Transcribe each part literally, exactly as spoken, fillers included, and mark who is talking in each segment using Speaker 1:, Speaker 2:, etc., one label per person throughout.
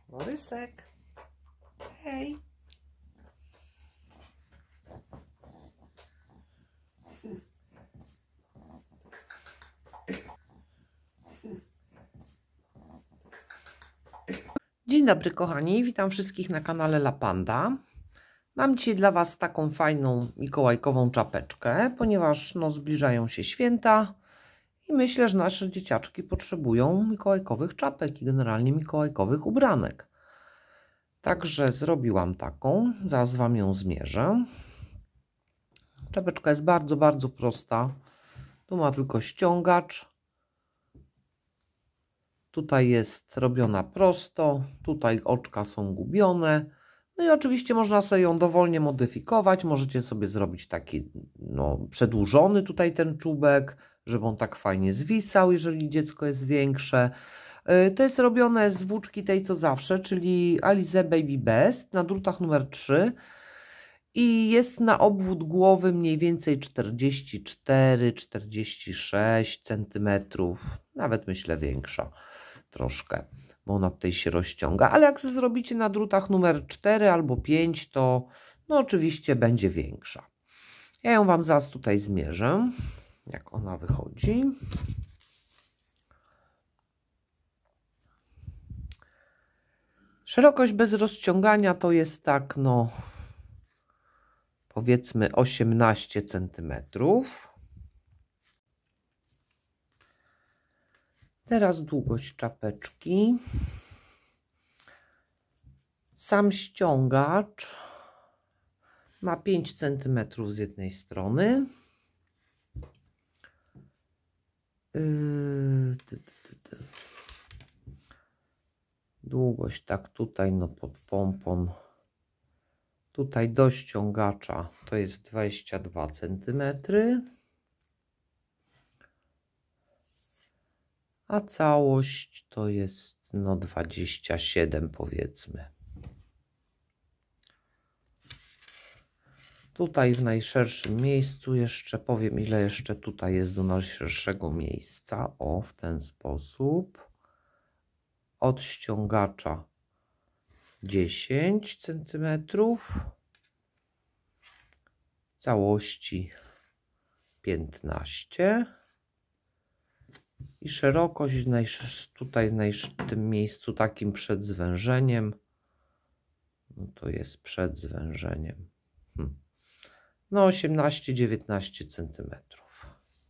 Speaker 1: Borysek. Hej. Dzień dobry kochani, witam wszystkich na kanale Lapanda. Mam dzisiaj dla Was taką fajną mikołajkową czapeczkę, ponieważ no, zbliżają się święta i myślę, że nasze dzieciaczki potrzebują mikołajkowych czapek i generalnie mikołajkowych ubranek. Także zrobiłam taką, zaraz Wam ją zmierzę. Czapeczka jest bardzo, bardzo prosta. Tu ma tylko ściągacz. Tutaj jest robiona prosto, tutaj oczka są gubione. No i oczywiście można sobie ją dowolnie modyfikować. Możecie sobie zrobić taki no, przedłużony tutaj ten czubek, żeby on tak fajnie zwisał, jeżeli dziecko jest większe. To jest robione z włóczki tej co zawsze, czyli Alize Baby Best na drutach numer trzy. I jest na obwód głowy mniej więcej czterdzieści cztery czterdzieści sześć centymetrów, nawet myślę większa troszkę, bo ona tutaj się rozciąga, ale jak zrobicie na drutach numer cztery albo pięć, to no oczywiście będzie większa. Ja ją Wam zaraz tutaj zmierzę, jak ona wychodzi. Szerokość bez rozciągania to jest tak, no powiedzmy osiemnaście centymetrów. Teraz długość czapeczki. Sam ściągacz ma pięć centymetrów z jednej strony. Długość tak tutaj no pod pompon. Tutaj do ściągacza to jest dwadzieścia dwa centymetry. A całość to jest no dwadzieścia siedem powiedzmy. Tutaj w najszerszym miejscu jeszcze powiem, ile jeszcze tutaj jest do najszerszego miejsca. O, w ten sposób. Od ściągacza dziesięć centymetrów. Całości piętnaście. I szerokość tutaj w tym miejscu takim przed zwężeniem, no to jest przed zwężeniem, hmm. no osiemnaście dziewiętnaście centymetrów.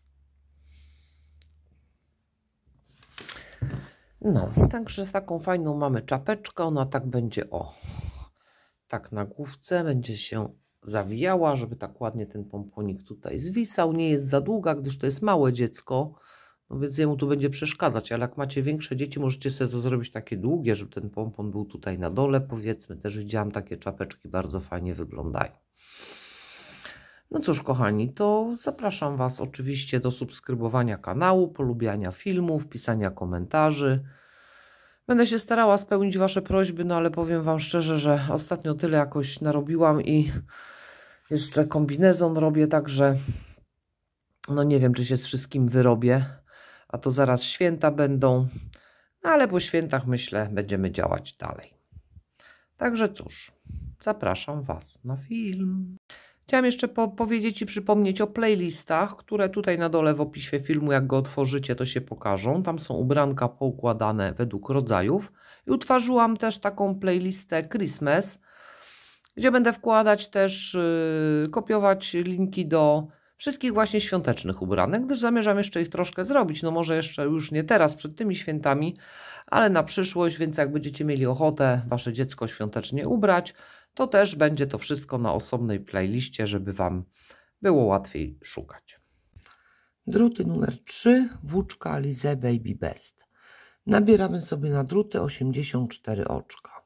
Speaker 1: No, także taką fajną mamy czapeczkę, ona tak będzie, o, tak na główce będzie się zawijała, żeby tak ładnie ten pomponik tutaj zwisał, nie jest za długa, gdyż to jest małe dziecko. No więc jemu tu będzie przeszkadzać, ale jak macie większe dzieci, możecie sobie to zrobić takie długie, żeby ten pompon był tutaj na dole, powiedzmy. Też widziałam takie czapeczki, bardzo fajnie wyglądają. No cóż kochani, to zapraszam Was oczywiście do subskrybowania kanału, polubiania filmów, pisania komentarzy. Będę się starała spełnić Wasze prośby, no ale powiem Wam szczerze, że ostatnio tyle jakoś narobiłam i jeszcze kombinezon robię, także no nie wiem, czy się z wszystkim wyrobię. A to zaraz święta będą, no ale po świętach myślę, będziemy działać dalej. Także cóż, zapraszam Was na film. Chciałam jeszcze po powiedzieć i przypomnieć o playlistach, które tutaj na dole w opisie filmu, jak go otworzycie, to się pokażą. Tam są ubranka poukładane według rodzajów. I utworzyłam też taką playlistę Christmas, gdzie będę wkładać też, yy, kopiować linki do wszystkich właśnie świątecznych ubranek, gdyż zamierzam jeszcze ich troszkę zrobić. No może jeszcze już nie teraz, przed tymi świętami, ale na przyszłość, więc jak będziecie mieli ochotę Wasze dziecko świątecznie ubrać, to też będzie to wszystko na osobnej playliście, żeby Wam było łatwiej szukać. Druty numer trzy, włóczka Alize Baby Best. Nabieramy sobie na druty osiemdziesiąt cztery oczka.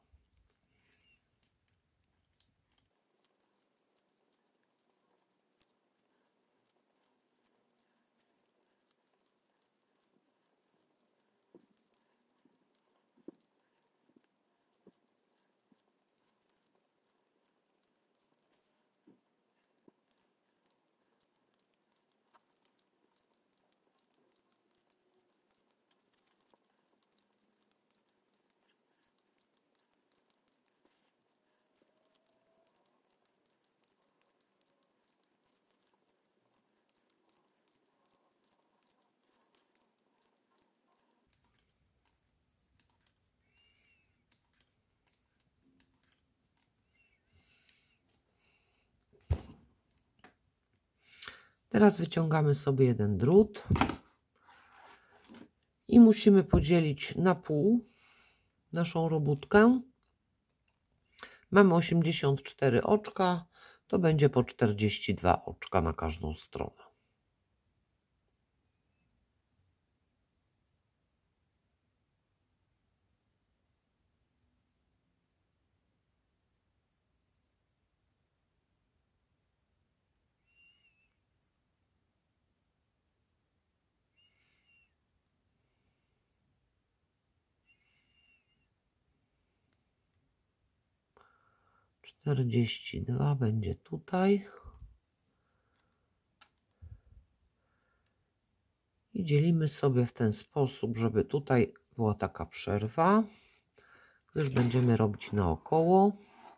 Speaker 1: Teraz wyciągamy sobie jeden drut i musimy podzielić na pół naszą robótkę. Mamy osiemdziesiąt cztery oczka, to będzie po czterdzieści dwa oczka na każdą stronę. czterdzieści dwa będzie tutaj. I dzielimy sobie w ten sposób, żeby tutaj była taka przerwa, gdyż będziemy robić naokoło.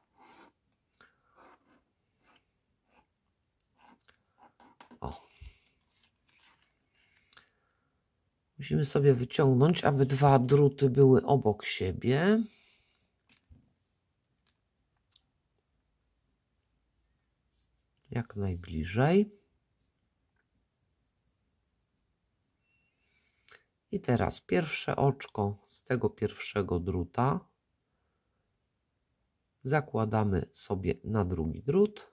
Speaker 1: O. Musimy sobie wyciągnąć, aby dwa druty były obok siebie. Jak najbliżej. I teraz pierwsze oczko z tego pierwszego druta zakładamy sobie na drugi drut,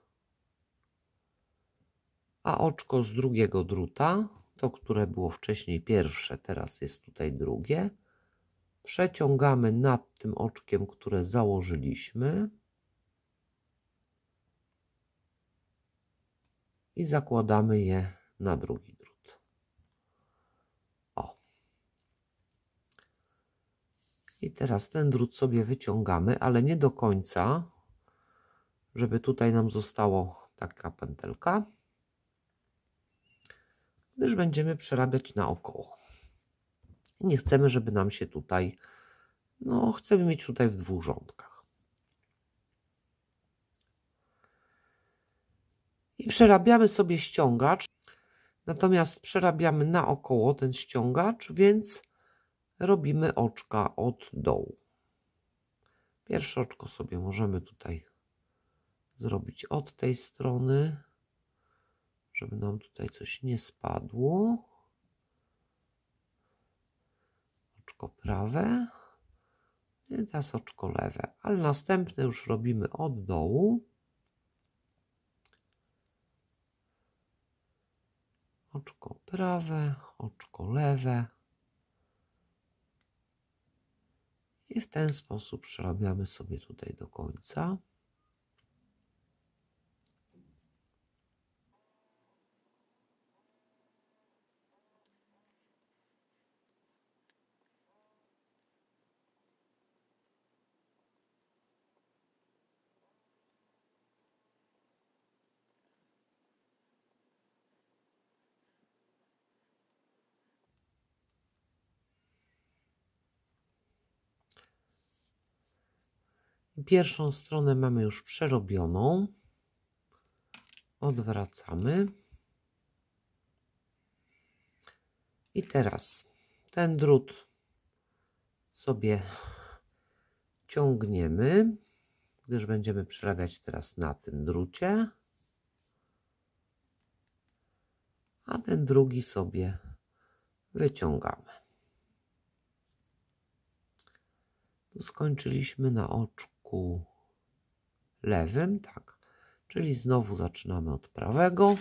Speaker 1: a oczko z drugiego druta, to które było wcześniej pierwsze, teraz jest tutaj drugie, przeciągamy nad tym oczkiem, które założyliśmy i zakładamy je na drugi drut. O. I teraz ten drut sobie wyciągamy, ale nie do końca, żeby tutaj nam zostało taka pętelka, gdyż będziemy przerabiać naokoło. I nie chcemy, żeby nam się tutaj, no chcemy mieć tutaj w dwóch rządkach. I przerabiamy sobie ściągacz, natomiast przerabiamy naokoło ten ściągacz, więc robimy oczka od dołu. Pierwsze oczko sobie możemy tutaj zrobić od tej strony, żeby nam tutaj coś nie spadło. Oczko prawe i teraz oczko lewe, ale następne już robimy od dołu. Oczko prawe, oczko lewe i w ten sposób przerabiamy sobie tutaj do końca. Pierwszą stronę mamy już przerobioną. Odwracamy. I teraz ten drut sobie ciągniemy, gdyż będziemy przerabiać teraz na tym drucie. A ten drugi sobie wyciągamy. Tu skończyliśmy na oczku lewym, tak, czyli znowu zaczynamy od prawego.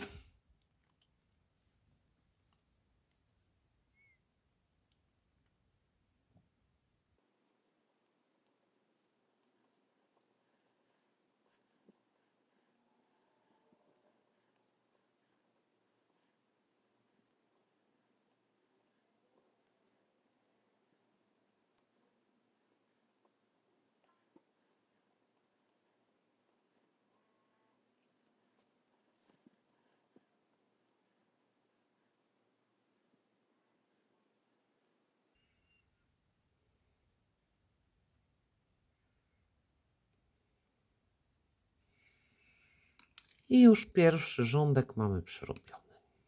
Speaker 1: I już pierwszy rządek mamy przerobiony.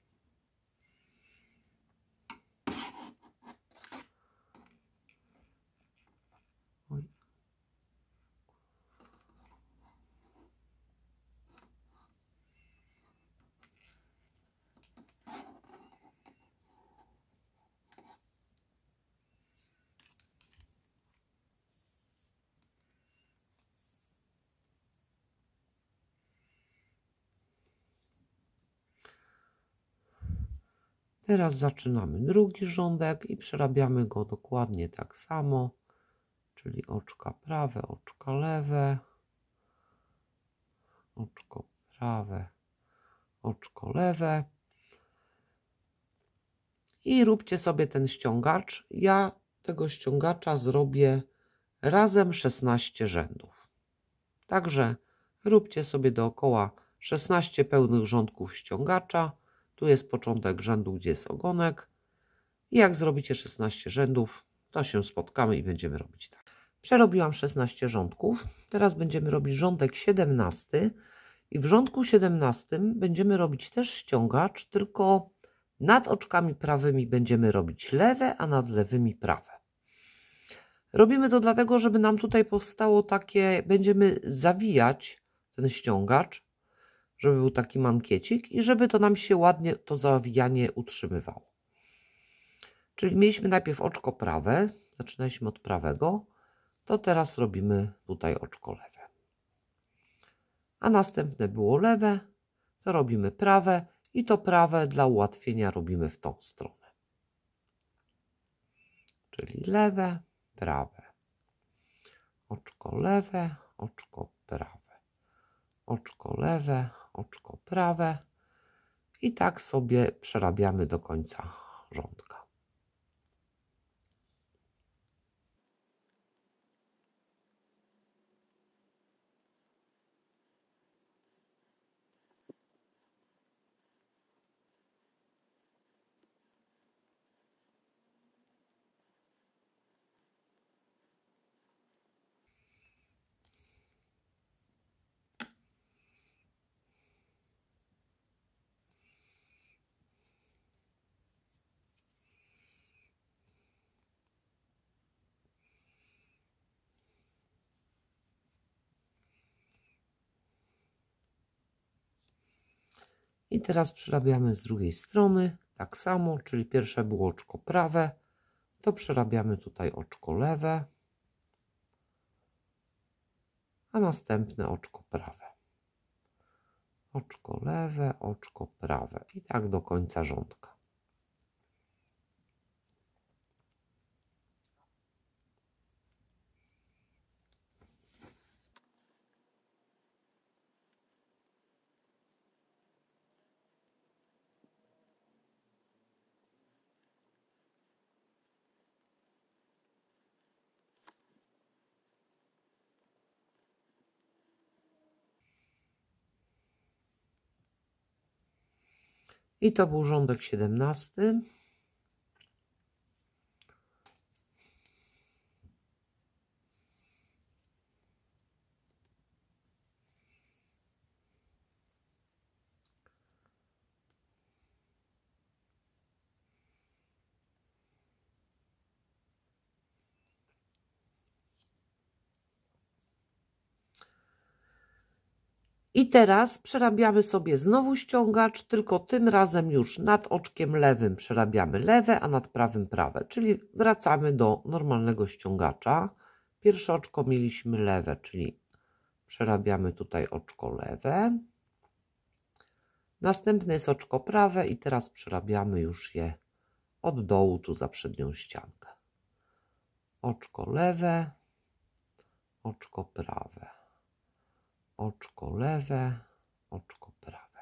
Speaker 1: Oj. teraz zaczynamy drugi rządek i przerabiamy go dokładnie tak samo, czyli oczka prawe, oczka lewe, oczko prawe, oczko lewe. I róbcie sobie ten ściągacz. Ja tego ściągacza zrobię razem szesnaście rzędów. Także róbcie sobie dookoła szesnaście pełnych rządków ściągacza. Tu jest początek rzędu, gdzie jest ogonek. I jak zrobicie szesnaście rzędów, to się spotkamy i będziemy robić tak. Przerobiłam szesnaście rządków. Teraz będziemy robić rządek siedemnasty. I w rządku siedemnastym będziemy robić też ściągacz, tylko nad oczkami prawymi będziemy robić lewe, a nad lewymi prawe. Robimy to dlatego, żeby nam tutaj powstało takie, będziemy zawijać ten ściągacz, żeby był taki mankiecik i żeby to nam się ładnie to zawijanie utrzymywało. Czyli mieliśmy najpierw oczko prawe, zaczynaliśmy od prawego, to teraz robimy tutaj oczko lewe. A następne było lewe, to robimy prawe i to prawe dla ułatwienia robimy w tą stronę. Czyli lewe, prawe, oczko lewe, oczko prawe, oczko lewe, oczko prawe i tak sobie przerabiamy do końca rządka. I teraz przerabiamy z drugiej strony, tak samo, czyli pierwsze było oczko prawe, to przerabiamy tutaj oczko lewe, a następne oczko prawe. Oczko lewe, oczko prawe i tak do końca rządka. I to był rządek siedemnasty. I teraz przerabiamy sobie znowu ściągacz, tylko tym razem już nad oczkiem lewym przerabiamy lewe, a nad prawym prawe, czyli wracamy do normalnego ściągacza. Pierwsze oczko mieliśmy lewe, czyli przerabiamy tutaj oczko lewe. Następne jest oczko prawe i teraz przerabiamy już je od dołu tu za przednią ściankę. Oczko lewe, oczko prawe. Oczko lewe, oczko prawe.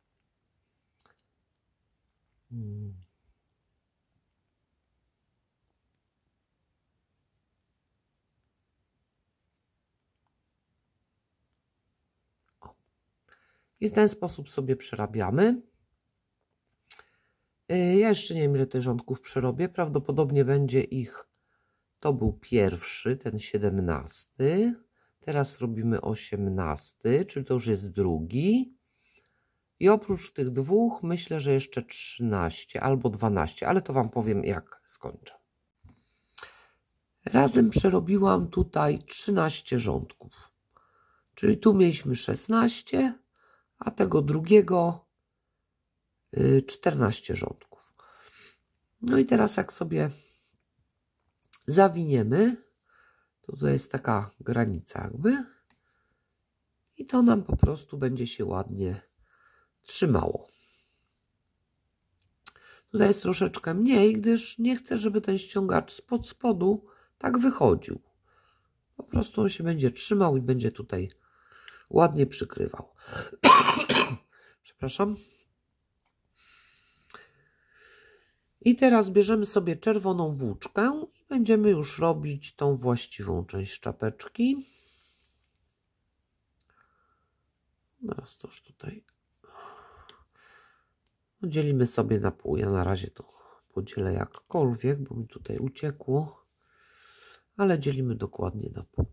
Speaker 1: Hmm. O. I w ten sposób sobie przerabiamy. Ja jeszcze nie wiem, ile tych rządków przerobię. Prawdopodobnie będzie ich, to był pierwszy, ten siedemnasty. Teraz robimy osiemnasty, czyli to już jest drugi. I oprócz tych dwóch myślę, że jeszcze trzynaście albo dwanaście, ale to Wam powiem, jak skończę. Razem przerobiłam tutaj trzynaście rządków. Czyli tu mieliśmy szesnaście, a tego drugiego czternaście rządków. No i teraz jak sobie zawiniemy, to tutaj jest taka granica jakby i to nam po prostu będzie się ładnie trzymało. Tutaj jest troszeczkę mniej, gdyż nie chcę, żeby ten ściągacz spod spodu tak wychodził. Po prostu on się będzie trzymał i będzie tutaj ładnie przykrywał. Przepraszam. I teraz bierzemy sobie czerwoną włóczkę i będziemy już robić tą właściwą część czapeczki. Teraz to już tutaj dzielimy sobie na pół. Ja na razie to podzielę jakkolwiek, bo mi tutaj uciekło, ale dzielimy dokładnie na pół.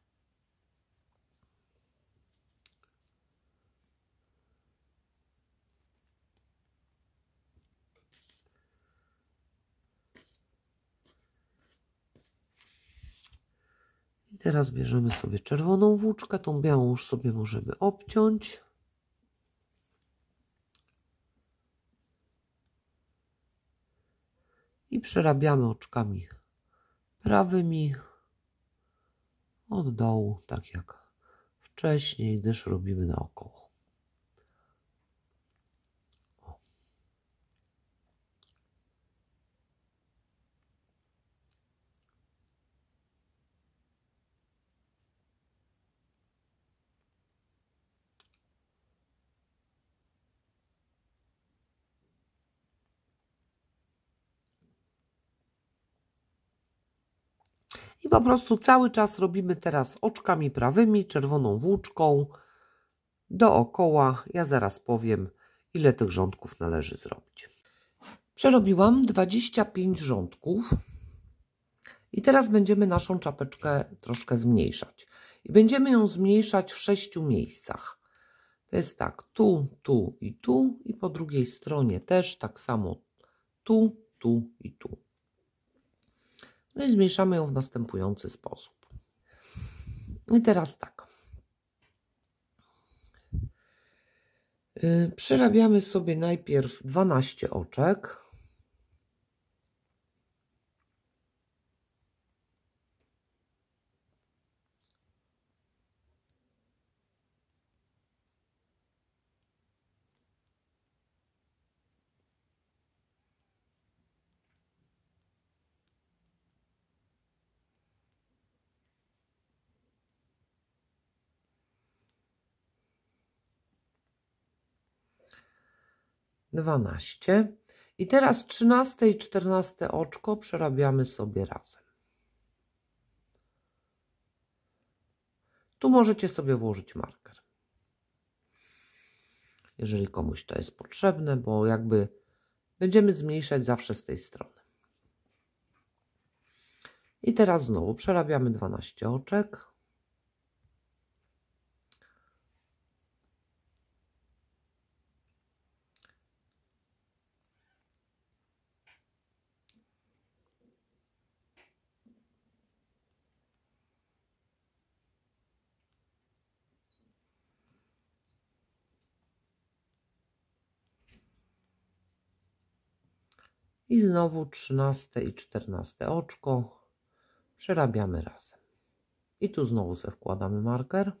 Speaker 1: I teraz bierzemy sobie czerwoną włóczkę, tą białą już sobie możemy obciąć. I przerabiamy oczkami prawymi od dołu, tak jak wcześniej, gdyż robimy naokoło. I po prostu cały czas robimy teraz oczkami prawymi, czerwoną włóczką dookoła. Ja zaraz powiem, ile tych rządków należy zrobić. Przerobiłam dwadzieścia pięć rządków i teraz będziemy naszą czapeczkę troszkę zmniejszać. I będziemy ją zmniejszać w sześciu miejscach. To jest tak, tu, tu i tu i po drugiej stronie też tak samo tu, tu i tu. No i zmniejszamy ją w następujący sposób. I teraz tak. Yy, przerabiamy sobie najpierw dwanaście oczek. dwanaście. I teraz trzynaste i czternaste oczko przerabiamy sobie razem. Tu możecie sobie włożyć marker, jeżeli komuś to jest potrzebne, bo jakby będziemy zmniejszać zawsze z tej strony. I teraz znowu przerabiamy dwanaście oczek. I znowu trzynaste i czternaste oczko przerabiamy razem. I tu znowu sobie wkładamy marker.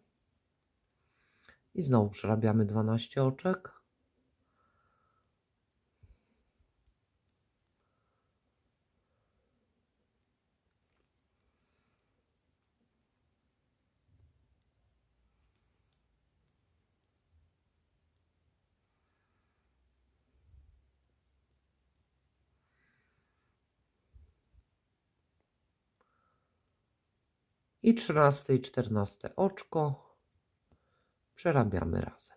Speaker 1: I znowu przerabiamy dwanaście oczek. I trzynaste i czternaste oczko przerabiamy razem.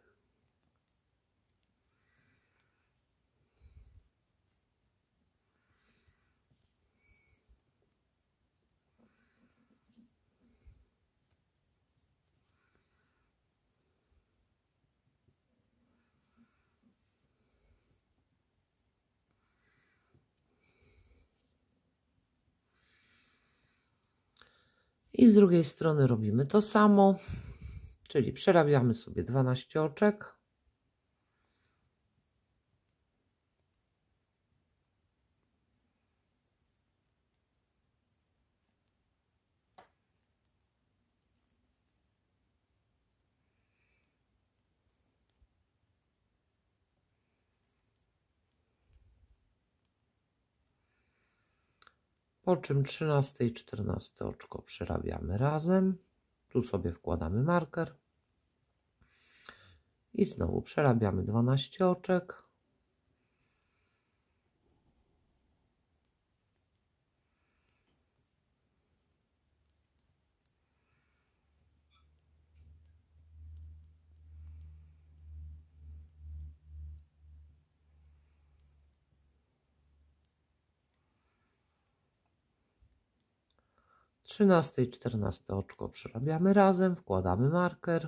Speaker 1: I z drugiej strony robimy to samo, czyli przerabiamy sobie dwanaście oczek. Po czym trzynaste i czternaste oczko przerabiamy razem. Tu sobie wkładamy marker. I znowu przerabiamy dwanaście oczek. trzynaste i czternaste oczko przerabiamy razem, wkładamy marker.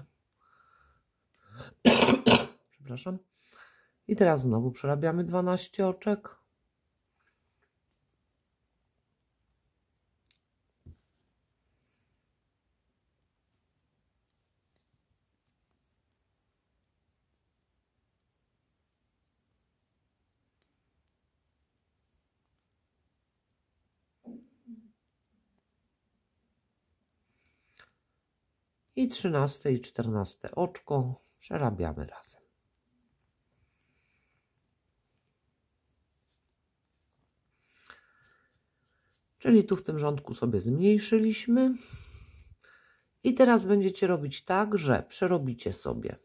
Speaker 1: Przepraszam. I teraz znowu przerabiamy dwanaście oczek. I trzynaste i czternaste oczko przerabiamy razem. Czyli tu w tym rządku sobie zmniejszyliśmy. I teraz będziecie robić tak, że przerobicie sobie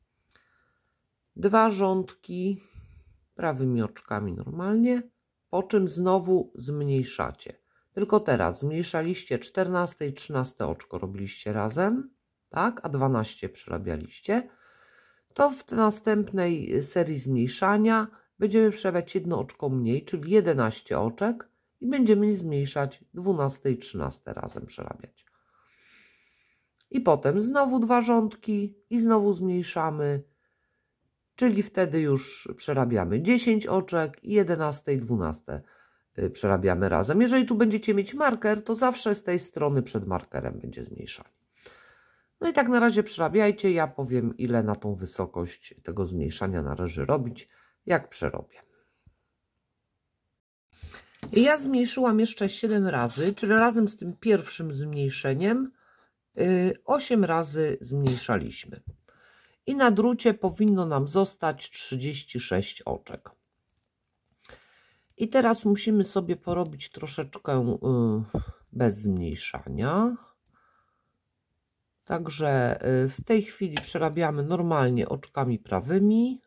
Speaker 1: dwa rządki prawymi oczkami normalnie, po czym znowu zmniejszacie. Tylko teraz zmniejszaliście czternaste i trzynaste oczko, robiliście razem, tak, a dwanaście przerabialiście. To w następnej serii zmniejszania będziemy przerabiać jedno oczko mniej, czyli jedenaście oczek i będziemy zmniejszać dwanaście i trzynaste razem przerabiać. I potem znowu dwa rządki i znowu zmniejszamy, czyli wtedy już przerabiamy dziesięć oczek i jedenaste i dwanaście przerabiamy razem. Jeżeli tu będziecie mieć marker, to zawsze z tej strony przed markerem będzie zmniejszanie. No i tak na razie przerabiajcie. Ja powiem, ile na tą wysokość tego zmniejszania należy robić, jak przerobię. Ja zmniejszyłam jeszcze siedem razy, czyli razem z tym pierwszym zmniejszeniem osiem razy zmniejszaliśmy. I na drucie powinno nam zostać trzydzieści sześć oczek. I teraz musimy sobie porobić troszeczkę bez zmniejszania. Także w tej chwili przerabiamy normalnie oczkami prawymi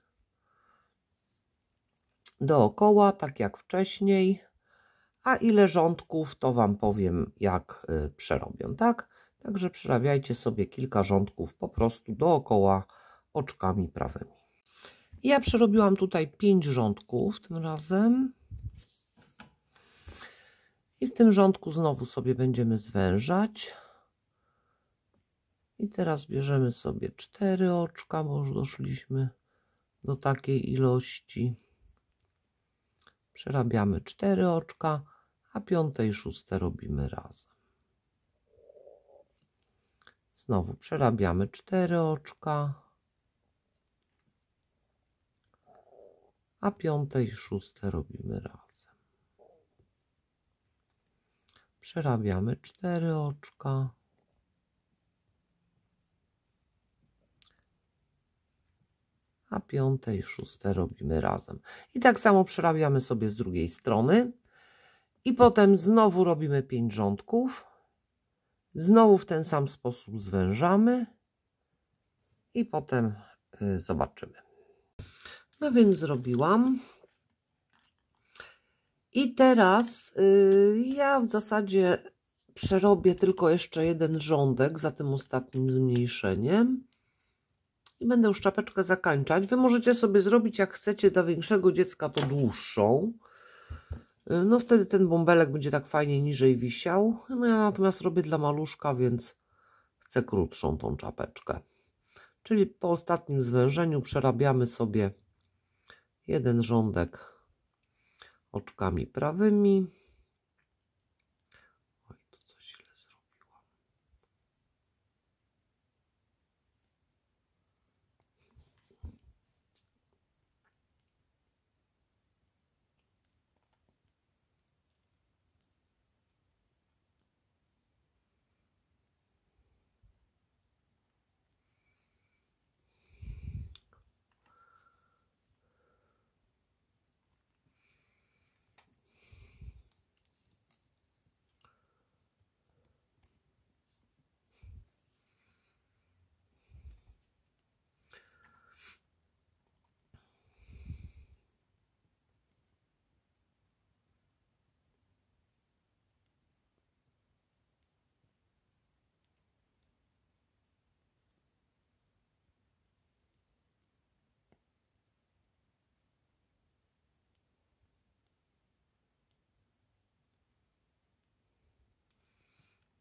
Speaker 1: dookoła, tak jak wcześniej. A ile rządków, to Wam powiem, jak przerobię, tak? Także przerabiajcie sobie kilka rządków po prostu dookoła oczkami prawymi. Ja przerobiłam tutaj pięć rządków tym razem. I w tym rządku znowu sobie będziemy zwężać. I teraz bierzemy sobie cztery oczka, bo już doszliśmy do takiej ilości. Przerabiamy cztery oczka, a piąte i szóste robimy razem. Znowu przerabiamy cztery oczka, a piąte i szóste robimy razem. Przerabiamy cztery oczka, a piąte i szóste robimy razem. I tak samo przerabiamy sobie z drugiej strony. I potem znowu robimy pięć rządków. Znowu w ten sam sposób zwężamy. I potem y, zobaczymy. No więc zrobiłam. I teraz y, ja w zasadzie przerobię tylko jeszcze jeden rządek za tym ostatnim zmniejszeniem. I będę już czapeczkę zakończać. Wy możecie sobie zrobić, jak chcecie, dla większego dziecka to dłuższą. No wtedy ten bąbelek będzie tak fajnie niżej wisiał. No ja natomiast robię dla maluszka, więc chcę krótszą tą czapeczkę. Czyli po ostatnim zwężeniu przerabiamy sobie jeden rządek oczkami prawymi. Oj, to coś źle zrobiłam.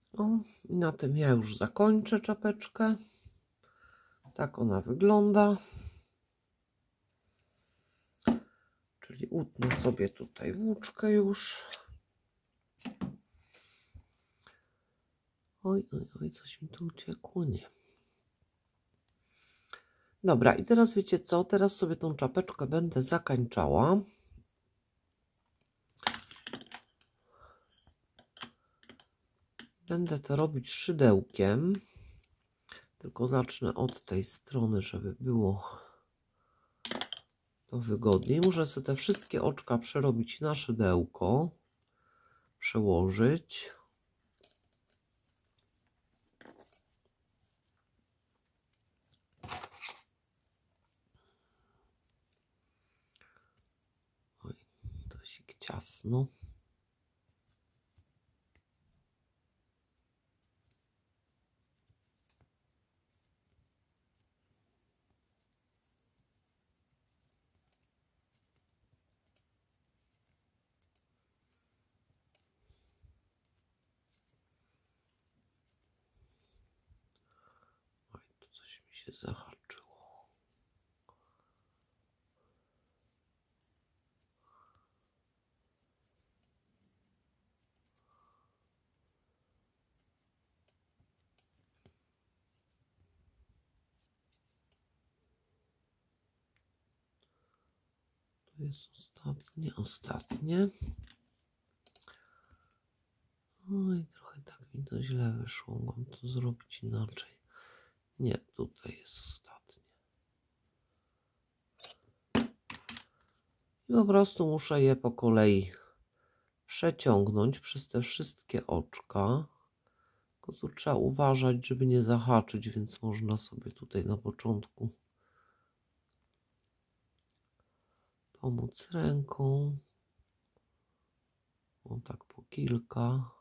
Speaker 1: O, i na tym ja już zakończę czapeczkę. Tak ona wygląda. Czyli utnę sobie tutaj włóczkę już. Oj, oj, oj, coś mi tu uciekło, nie. Dobra, i teraz wiecie co? Teraz sobie tą czapeczkę będę zakańczała. Będę to robić szydełkiem. Tylko zacznę od tej strony, żeby było to wygodniej. Muszę sobie te wszystkie oczka przerobić na szydełko. Przełożyć. Oj, dosik ciasno. Oj, tu coś mi się zahaczyło. To jest ostatnie, ostatnie. Oj, trochę tak mi to źle wyszło. Mogłam to zrobić inaczej. Nie, tutaj jest ostatnie. I po prostu muszę je po kolei przeciągnąć przez te wszystkie oczka. Tylko tu trzeba uważać, żeby nie zahaczyć, więc można sobie tutaj na początku pomóc ręką. O, tak po kilka.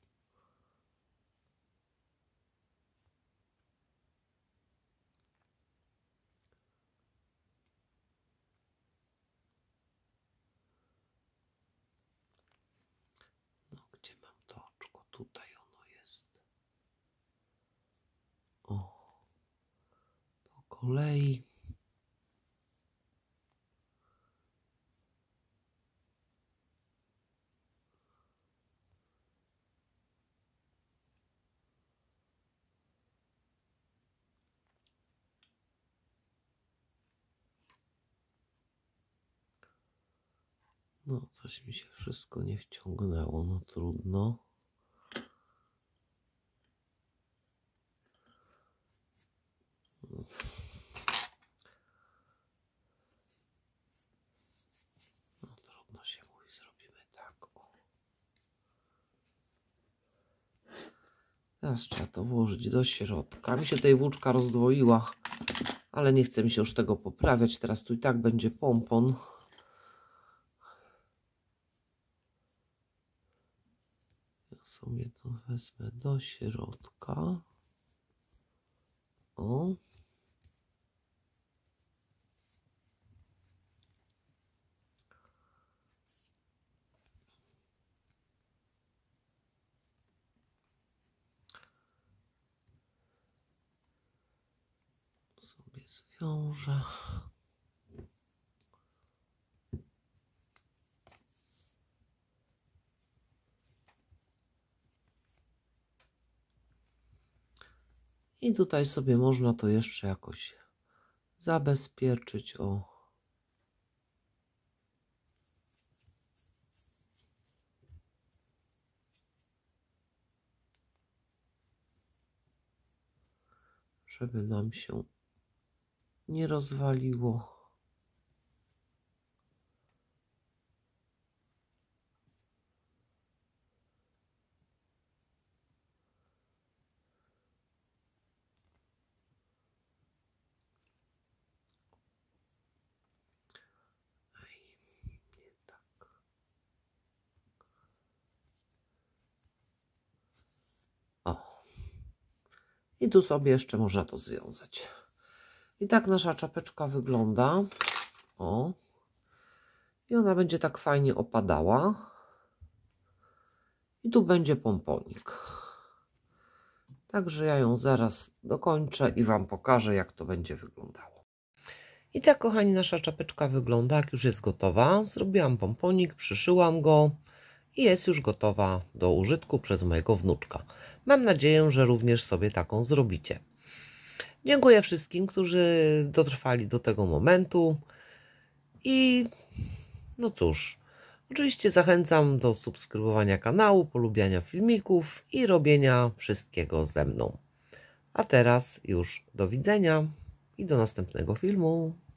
Speaker 1: No, gdzie mam to oczko? Tutaj ono jest. O, po kolei. No, coś mi się wszystko nie wciągnęło, no trudno. No trudno się mówi, zrobimy tak. O. Teraz trzeba to włożyć do środka. Mi się tutaj włóczka rozdwoiła, ale nie chce mi się już tego poprawiać. Teraz tu i tak będzie pompon. Ja sobie to wezmę do środka. O. Sobie zwiążę. I tutaj sobie można to jeszcze jakoś zabezpieczyć. O. Żeby nam się nie rozwaliło. O. I tu sobie jeszcze można to związać. I tak nasza czapeczka wygląda. O. I ona będzie tak fajnie opadała. I tu będzie pomponik. Także ja ją zaraz dokończę i Wam pokażę, jak to będzie wyglądało. I tak, kochani, nasza czapeczka wygląda, jak już jest gotowa. Zrobiłam pomponik, przyszyłam go i jest już gotowa do użytku przez mojego wnuczka. Mam nadzieję, że również sobie taką zrobicie. Dziękuję wszystkim, którzy dotrwali do tego momentu i no cóż, oczywiście zachęcam do subskrybowania kanału, polubiania filmików i robienia wszystkiego ze mną. A teraz już do widzenia i do następnego filmu.